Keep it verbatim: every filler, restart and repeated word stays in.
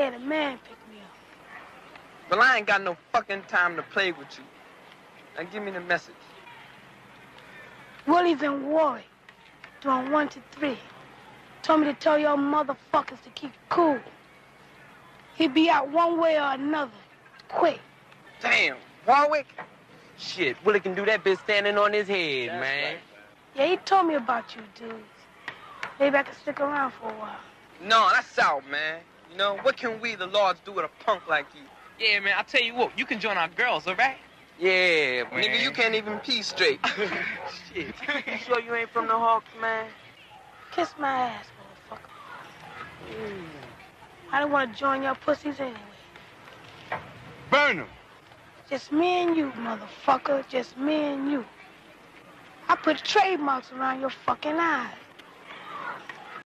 had a man pick me up. Well, I ain't got no fucking time to play with you. Now give me the message. Willie's in Warwick, doing one to three. Told me to tell your motherfuckers to keep cool. He'll be out one way or another, quick. Damn, Warwick? Shit, Willie can do that bitch standing on his head, That's man. right. Yeah, he told me about you dudes. Maybe I can stick around for a while. No, that's out, man. You know, what can we, the Lords, do with a punk like you? Yeah, man, I tell you what, you can join our girls, all right? Yeah, man. Nigga, you can't even pee straight. Shit. You sure you ain't from the Hawks, man? Kiss my ass, motherfucker. Mm. I don't want to join your pussies anyway. Burn them. Just me and you, motherfucker. Just me and you. I put trademarks around your fucking eyes.